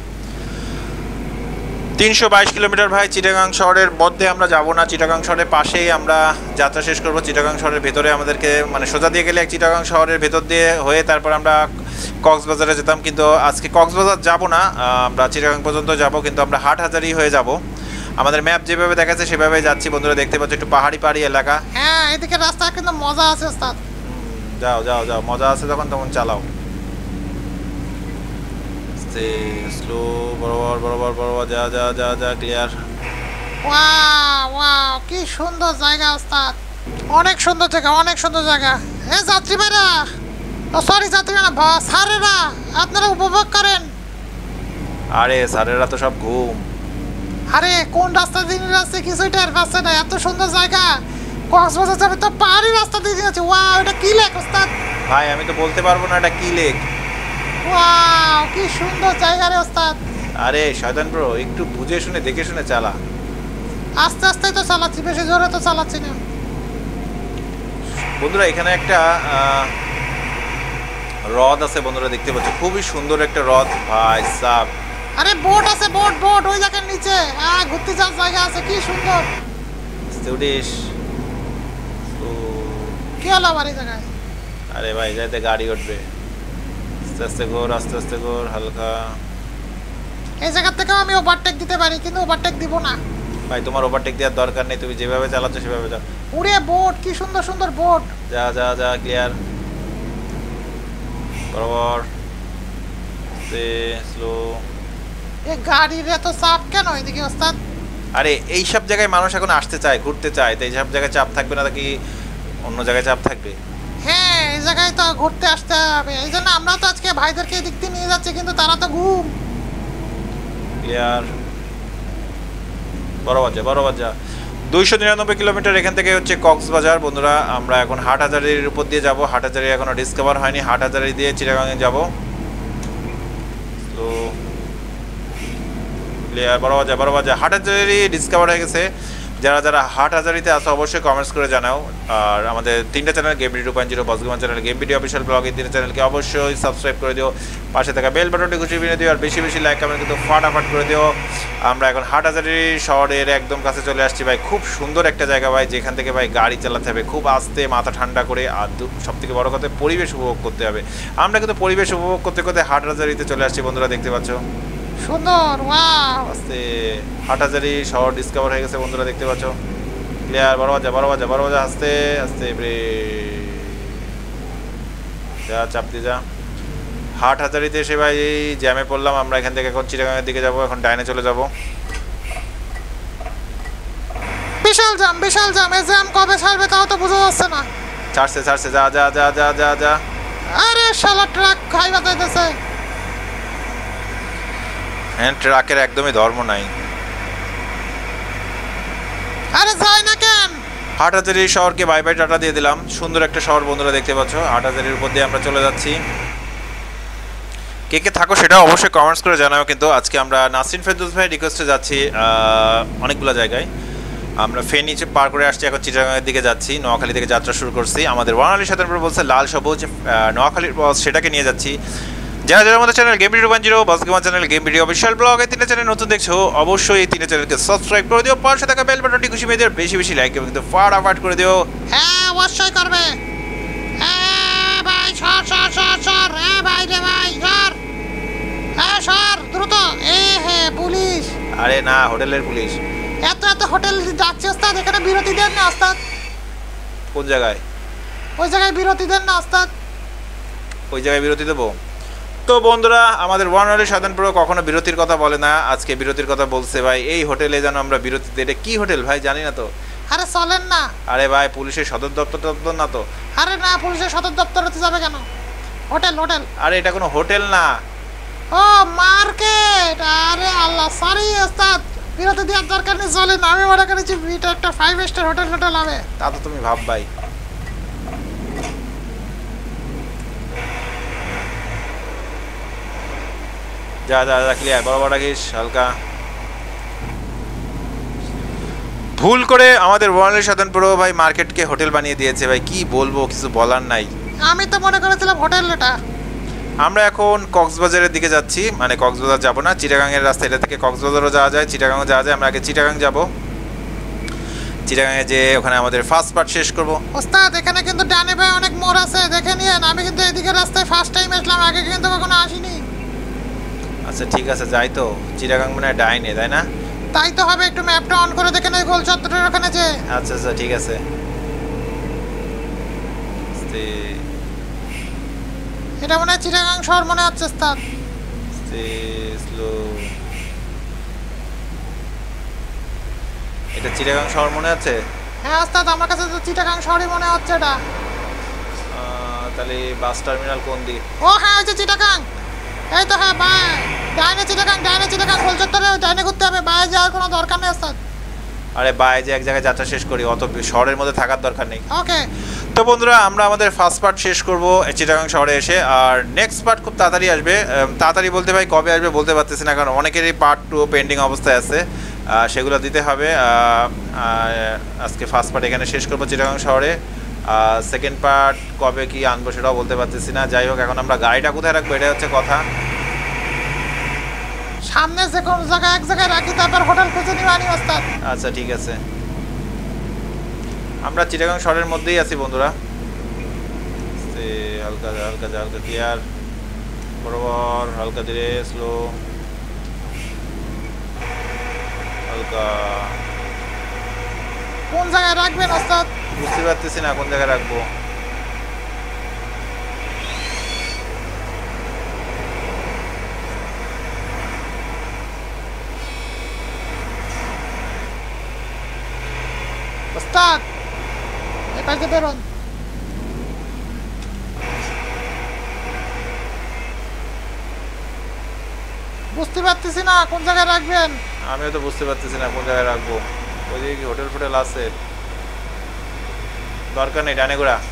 তিনশো বাইশ কিলোমিটার ভাই চিটাগাং শহরের মধ্যে আমরা যাব না, চিটাগাং শহরের পাশেই আমরা যাত্রা শেষ করব। চিটাগাং শহরের ভেতরে আমাদেরকে মানে সোজা দিয়ে গেলে এক চিটাগাং শহরের ভেতর দিয়ে হয়ে তারপর আমরা কক্সবাজারে যেতাম, কিন্তু আজকে কক্সবাজার যাব না, আমরা চিটাগাং পর্যন্ত যাব, কিন্তু আমরা হাট হাজারই হয়ে যাব। আমাদের ম্যাপ যেভাবে দেখাচ্ছে সেভাবে যাচ্ছি বন্ধুরা, দেখতে পাচ্ছ একটু পাহাড়ি পাহাড়ি এলাকা। হ্যাঁ এদিকে রাস্তা কিন্তু মজা আছে ওস্তাদ। যাও যাও যাও, মজা আছে যখন তখন চালাও, স্লো বরাবর বরাবর বরাবর, যা যা যা যা ক্লিয়ার। ওয়াও ওয়াও কি সুন্দর জায়গা ওস্তাদ, অনেক সুন্দর জায়গা, অনেক সুন্দর জায়গা। এ যাত্রী ভাইরা, ও সরি যাত্রী না ভা স্যারেরা, আপনারা উপভোগ করেন। আরে স্যারেরা তো সব ঘুম। আরে কোন রাস্তা দিয়ে যাচ্ছে কিছুই টের পাচ্ছে না, এত সুন্দর জায়গা। কক্সবাজার যাবে তো পাহাড়ি রাস্তা দিয়ে যাচ্ছে। ওয়াও এটা কি লেক ওস্তাদ? ভাই আমি তো বলতে পারবো না এটা কি লেক। ওয়াও কি সুন্দর জায়গা রে ওস্তাদ। আরে শয়তান ব্রো একটু বুঝে শুনে দেখে শুনে চালা। আস্তে আস্তে তো চালাচ্ছি, বেশি জোরে তো চালাচ্ছি না। বন্ধুরা এখানে একটা আহ, হ্রদ আছে বন্ধুরা, দেখতে পাচ্ছ খুবই সুন্দর একটা হ্রদ ভাই সাব। আরে বোট আছে, বোট বোট ওই জায়গার নিচে, হ্যাঁ ঘুরতে যাওয়ার জায়গা আছে, কি সুন্দর। উঠিস। কি হলো আমার এই জায়গায়? আরে ভাই যাইতে গাড়ি উঠবে, আস্তে আস্তে ঘোর আস্তে আস্তে ঘোর, হালকা এই জায়গা থেকেও আমি ওভারটেক দিতে পারি, কিন্তু ওভারটেক দিব না। ভাই তোমার ওভারটেক দেওয়ার দরকার নেই, তুমি যেভাবে চালাচ্ছ সেভাবে যাও। উড়ে বোট, কি সুন্দর সুন্দর বোট। যা যা যা ক্লিয়ার, বরাবর স্লো। এই গাড়ির এত চাপ কেন এদিকে ওস্তাদ? আরে এই সব জায়গায় মানুষ এখন আসতে চায়, ঘুরতে চায়, তো এই সব জায়গায় চাপ থাকবে না কি অন্য জায়গায় চাপ থাকবে? হ্যাঁ, এই জায়গায় তো ঘুরতে আসতে হবে, এই জন্য আমরা তো আজকে ভাইদেরকে এদিক দিয়ে নিয়ে যাচ্ছি, কিন্তু তারা তো ঘুম। ক্লিয়ার, বরাবর যা বরাবর যা। দুইশো নিরানব্বই কিলোমিটার এখান থেকে হচ্ছে কক্সবাজার বন্ধুরা। আমরা এখন হাটহাজারির উপর দিয়ে যাব। হাটহাজারি এখনো ডিসকভার হয়নি, হাটহাজারি দিয়ে চিটাগাঙে যাব। তো ক্লিয়ার, বরাবর যা বরাবর যা। হাটহাজারি ডিসকভার হয়ে গেছে। যারা যারা হাটহাজারিতে আসো অবশ্যই কমেন্টস করে জানাও। আর আমাদের তিনটা channel, game video two point zero, boss gamer channel, game video official blog, এই তিনটা চ্যানেলকে অবশ্যই সাবস্ক্রাইব করে দিও। পাশে থাকা বেল বাটনটি ঘুষিয়ে বিনে দিও, আর বেশি বেশি লাইক কমেন্ট কিন্তু ফাটাফাট করে দিও। আমরা এখন হাটহাজারি শহরের একদম কাছে চলে আসছি ভাই। খুব সুন্দর একটা জায়গা ভাই, যেখান থেকে ভাই গাড়ি চালাতে হবে খুব আস্তে, মাথা ঠান্ডা করে। আর সব থেকে বড় কথা, পরিবেশ উপভোগ করতে হবে। আমরা কিন্তু পরিবেশ উপভোগ করতে করতে হাটহাজারিতে চলে আসছি বন্ধুরা, দেখতে পাচ্ছ সুন্দর, ওয়াও। আস্তে হাটহাজারি শহর ডিসকভার হয়ে গেছে বন্ধুরা, দেখতে পাচ্ছ। ক্লিয়ার, বড় বাজা বড় বাজা বড় বাজা, আস্তে আস্তে ব্রেক, যা চাপ দিয়ে যা। হাটহাজারিতে এসে ভাই এই জ্যামে পড়লাম। আমরা এখান থেকে এখন চিটাগাঙের দিকে যাব, এখন ডাইনে চলে যাব। বিশাল জ্যাম, বিশাল জ্যাম। এই জ্যাম কবে ছাড়বে তাও তো বোঝা যাচ্ছে না। ছাড়ছে ছাড়ছে, যা যা যা যা যা যা। আরে শালা ট্রাক খাই বাতাইতেছে। হ্যাঁ, ট্রাকের একদমই ধর্ম নাই। আরে যায় না কেন? হাটহাজারি শহরকে বাই বাই টাটা দিয়ে দিলাম। সুন্দর একটা শহর বন্ধুরা, দেখতে পাচ্ছ। হাটহাজারির উপর দিয়ে আমরা চলে যাচ্ছি। কে কে থাকো সেটা অবশ্যই কমেন্টস করে জানাও। কিন্তু আজকে আমরা নাসরিন ফেরদৌস ভাই রিকোয়েস্টে যাচ্ছি অনেকগুলো জায়গায়। আমরা ফেনী পার করে আসছি, এখন চিটাগাঙের দিকে যাচ্ছি। নোয়াখালী থেকে যাত্রা শুরু করছি। আমাদের ওয়ানালি সাধারণ বলছে লাল সবুজ নোয়াখালীর বস, সেটাকে নিয়ে যাচ্ছি। যারা যারা আমাদের channel game video one zero, boss gamer channel, game video official blog, এই তিনটা চ্যানেল নতুন দেখছো অবশ্যই এই তিনটা চ্যানেলকে সাবস্ক্রাইব করে দিও। পাশে থাকা বেল বাটনটি খুশি মেয়ে দিও, বেশি বেশি লাইক এবং কিন্তু ফাটাফাট করে দিও। হ্যাঁ, অবশ্যই করবে। হ্যাঁ ভাই, সর সর সর সর। হ্যাঁ ভাই রে ভাই, সর। হ্যাঁ সর দ্রুত। এ হে পুলিশ। আরে না, হোটেলের পুলিশ। এত এত হোটেল যাচ্ছে ওস্তাদ, এখানে বিরতি দেন না ওস্তাদ? কোন জায়গায়? ওই জায়গায় বিরতি দেন না ওস্তাদ? ওই জায়গায় বিরতি দেবো? তো বন্ধুরা, আমাদের ওয়ানালি সাধারণ পুরো কখনো বিরতির কথা বলে না, আজকে বিরতির কথা বলছে ভাই। এই হোটেলে যেন আমরা বিরতি দিই। এটা কি হোটেল ভাই জানি না তো। আরে চলেন না। আরে ভাই, পুলিশের সদর দপ্তর দপ্তর না তো? আরে না, পুলিশের সদর দপ্তর হতে যাবে কেন? Hotel hotel. আরে এটা কোনো হোটেল না। ও মার্কেট। আরে আল্লাহ, সরি ওস্তাদ, বিরতি দেওয়ার দরকার নেই, চলেন। আমি মনে করেছি এটা একটা ফাইভ স্টার হোটেল হোটেল হবে। তা তো তুমি ভাব ভাই। যা যা যা, ক্লিয়ার, বড় বড় রাখিস, হালকা। ভুল করে আমাদের ওয়ানালি সাধারণ পুরো ভাই মার্কেটকে হোটেল বানিয়ে দিয়েছে ভাই, কি বলবো, কিছু বলার নাই। আমি তো মনে করেছিলাম হোটেল এটা। আমরা এখন কক্সবাজারের দিকে যাচ্ছি, মানে কক্সবাজার যাব না, চিটাগাঙের রাস্তা। এটা থেকে কক্সবাজারও যাওয়া যায়, চিটাগাংও যাওয়া যায়। আমরা আগে চিটাগাং যাব। চিটাগাঙে যে ওখানে আমাদের ফার্স্ট পার্ট শেষ করব। ওস্তাদ, এখানে কিন্তু ডানে ভাই অনেক মোড় আছে, দেখে নিয়েন। আমি কিন্তু এদিকে রাস্তায় ফার্স্ট টাইম আসলাম, আগে কিন্তু কখনো আসিনি। আচ্ছা ঠিক আছে, যাই তো। চিটাগাং মানে ডাইনে, তাই না? তাই তো হবে। একটু ম্যাপটা অন করে দেখে নেই গোল চত্বরের ওখানে যে। আচ্ছা আচ্ছা ঠিক আছে। আস্তে এটা মনে হয় চিটাগাং শহর মনে হচ্ছে ওস্তাদ। আস্তে স্লো। এটা চিটাগাং শহর মনে আছে? হ্যাঁ ওস্তাদ, আমার কাছে তো চিটাগাং শহরই মনে হচ্ছে এটা। আহ, তাহলে বাস টার্মিনাল কোন দিকে? ও হ্যাঁ, ওই যে চিটাগাং। এই তো, হ্যাঁ বাই। ডাইনে চিটাগাং, ডাইনে চিটাগাং, গোল চত্বরে ডাইনে ঘুরতে হবে, বাইরে যাওয়ার কোনো দরকার নেই ওস্তাদ। আরে বাই, যে এক জায়গায় যাত্রা শেষ করি, অত শহরের মধ্যে থাকার দরকার নেই। ওকে। তো বন্ধুরা, আমরা আমাদের ফার্স্ট পার্ট শেষ করব চিটাগাং শহরে এসে। আর নেক্সট পার্ট খুব তাড়াতাড়ি আসবে। তাড়াতাড়ি বলতে ভাই কবে আসবে বলতে পারতেছি না, কারণ অনেকেরই পার্ট টু পেন্ডিং অবস্থায় আছে, সেগুলো দিতে হবে। আজকে ফার্স্ট পার্ট এখানে শেষ করবো চিটাগাং শহরে। সেকেন্ড পার্ট কবে কি আনবো সেটাও বলতে পারতেছি না। যাই হোক, এখন আমরা গাড়িটা কোথায় রাখবো এটা হচ্ছে কথা। সামনে যে কোন জায়গায় এক জায়গায় রাখি, তারপর হোটেল খুঁজে নিবানি ওস্তাদ। আচ্ছা ঠিক আছে, আমরা চিটাগাং শহরের মধ্যেই আছি বন্ধুরা। হালকা হালকা হালকা ক্লিয়ার, বরাবর, হালকা ধীরে, স্লো। হালকা কোন জায়গায় রাখবেন ওস্তাদ? বুঝতে পারতেছি না কোন জায়গায় রাখবো। ওস্তাদ এই পাশে বেরোন। বুঝতে পারতেছি না কোন জায়গায় রাখবেন। আমিও তো বুঝতে পারতেছি না কোন জায়গায় রাখবো। ওইদিকে কি হোটেল ফোটেল আছে? দরকার নেই, ডানে ঘোরা।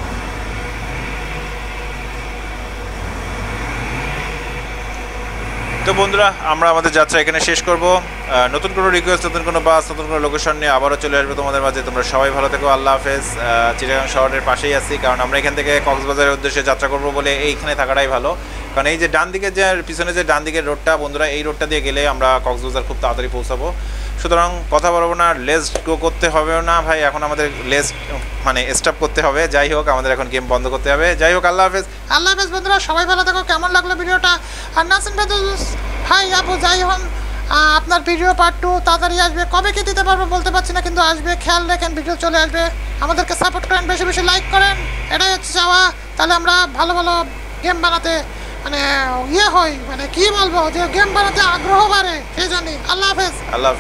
তো বন্ধুরা, আমরা আমাদের যাত্রা এখানে শেষ করব। আহ, নতুন কোনো রিকোয়েস্ট, নতুন কোনো বাস, নতুন কোনো লোকেশন নিয়ে আবারও চলে আসবে তোমাদের মাঝে। তোমরা সবাই ভালো থেকো, আল্লাহ হাফেজ। আহ, চিটাগাং শহরের পাশেই আছি, কারণ আমরা এখান থেকে কক্সবাজারের উদ্দেশ্যে যাত্রা করব বলে এইখানে থাকাটাই ভালো। কারণ এই যে ডান দিকে যে পিছনে যে ডান দিকের রোডটা বন্ধুরা, এই রোডটা দিয়ে গেলে আমরা কক্সবাজার খুব তাড়াতাড়ি পৌঁছাবো। সুতরাং কথা বলবো না, লেস গো করতে হবে না ভাই, এখন আমাদের লেস মানে স্টপ করতে হবে। যাই হোক, আমাদের এখন গেম বন্ধ করতে হবে। যাই হোক, আল্লাহ হাফেজ। আল্লাহ হাফেজ বন্ধুরা, সবাই ভালো থাকো। কেমন লাগলো ভিডিওটা? আর নাসিম ভাই আপু যাই হন, আহ, আপনার ভিডিও পার্ট টু তাড়াতাড়ি আসবে। কবে কি দিতে পারবো বলতে পারছি না, কিন্তু আসবে। খেয়াল রাখেন, ভিডিও চলে আসবে। আমাদেরকে সাপোর্ট করেন, বেশি বেশি লাইক করেন, এটাই হচ্ছে চাওয়া। তাহলে আমরা ভালো ভালো গেম বানাতে মানে ইয়ে হই, মানে কি বলবো, যে গেম বানাতে আগ্রহ বাড়ে, সেই জানি। আল্লাহ হাফেজ। আল্লাহ হাফেজ।